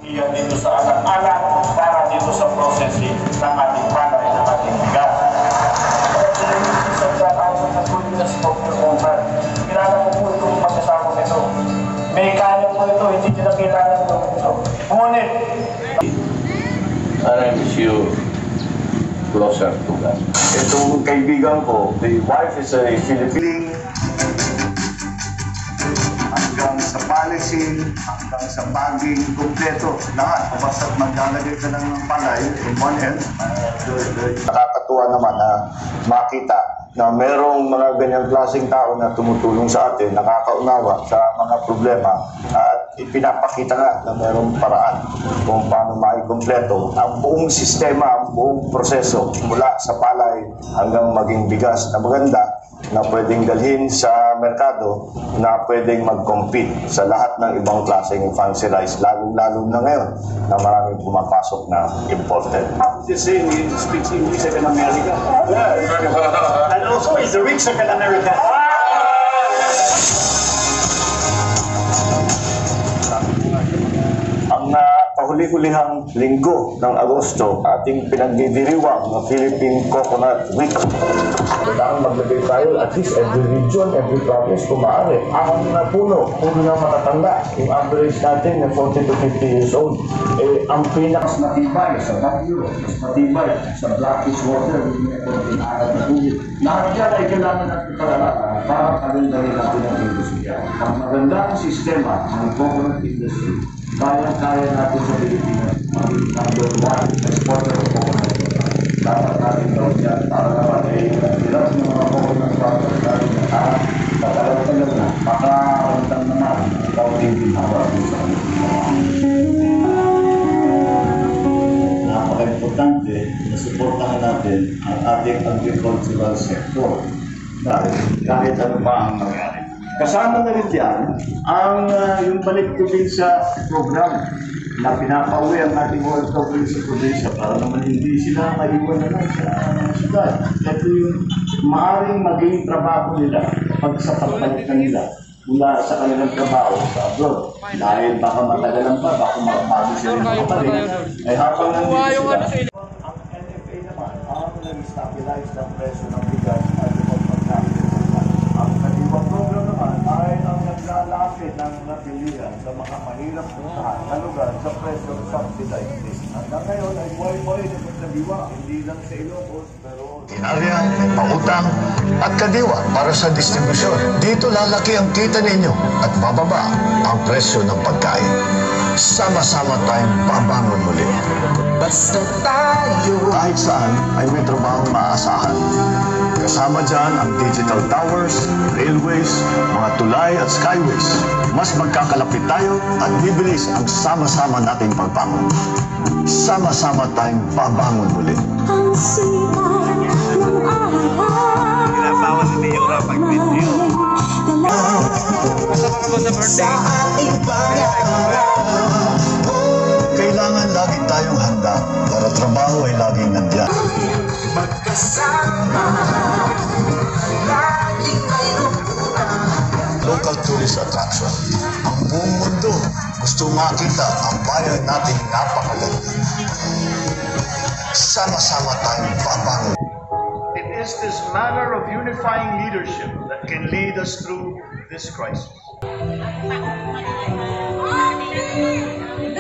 Iyan dito sa anak-anak para dito sa processing ng ating palay ng ating bigas. Kilala ko po itong pagkasama nito. May kanya po ito, hindi nyo nakilala po ito. Ngunit, arrange you closer to God. Itong kaibigan ko, the wife is a Filipino. Hanggang sa policy, hanggang sa baging kumpleto, lahat. Basta't maglalagay ka ng palay in one end. Nakakatuwa naman na makita na merong mga ganyang klaseng tao na tumutulong sa atin, nakakaunawa sa mga problema at ipinapakita nga na merong paraan kung paano maikumpleto ang buong sistema, ang buong proseso mula sa palay hanggang maging bigas na maganda na pwedeng dalhin sa merkado na pwedeng mag-compete sa lahat ng ibang klaseng fancy rice, lalo na ngayon na maraming pumapasok na imported. the same, he speaks English like an American. Yeah. And also, he's a rich like an American. Ang kahuli-hulihang linggo ng Agosto, ating pinagdidiriwang ng Philippine Coconut Week. Kailangan maglagay tayo at least every region, every province, kung maaari. Ang puno na matatanda. Yung average natin na 40 to 50 years old. Ang pinakas matibay sa Baguio, mas matibay sa brackish water, yung arat na tubig. Lahat yan ay kailangan natin pag-aralan para pagandahin natin ang industriya. Ang magandang sistema ng coconut industry, kaya-kaya natin sa Pilipinas maging number 1 exporter of coconut. Dapat natin gawin yan para naman hirap ng mga coconut farmers natin na tagal-tagal na makaramdam naman kaunting binawa sa napaka-importante na suportahan natin ang ating agricultural sector. Kahit ano pa ang nangyari. Kasama na rin yan ang yung balik tubig sa program na pinapauwi ang ating OFW sa probinsya para naman hindi sila maiwan naman sa syudad. Ito yung maaaring maging trabaho nila pag sa pagbalik nila mula sa kanilang trabaho sa abroad. Dahil baka matagalan pa, baka makapagod sila yung kapatid, ay habang nandito sila. Ang NFA naman ang nag-stabilize ng presyo ng bigas at yung pagkakas. Ang kanilang program naman ay ang naglalapit ng napilihan sa mga mahirap puntahan na lugar sa presyo ng subsidized list. Hanggang ngayon ay buhay-buhay na pagsabiwa, hindi lang sa Ilocos, pero Inarya, may pautang at kadiwa para sa distribusyon. Dito lalaki ang kita ninyo at bababa ang presyo ng pagkain. Sama-sama tayong babangon muli. Basta tayo kahit saan ay may trabahong maaasahan. Kasama dyan ang digital towers, railways, mga tulay at skyways. Mas magkakalapit tayo at bibilis ang sama-sama nating pagbangon. Sama-sama tayong babangon muli. ang sipan ng araw. Pinabawas ni Yura pag video. Sa ating pag-aaral. Kailangan lagi tayong handa para trabaho ay laging nandiyan. Magkasama, laging may lukuhan. Local tourist attraction. Ang buong mundo gusto makita ang bayan nating napakaganda. Sama-sama tayong babangon. It is this manner of unifying leadership that can lead us through this crisis.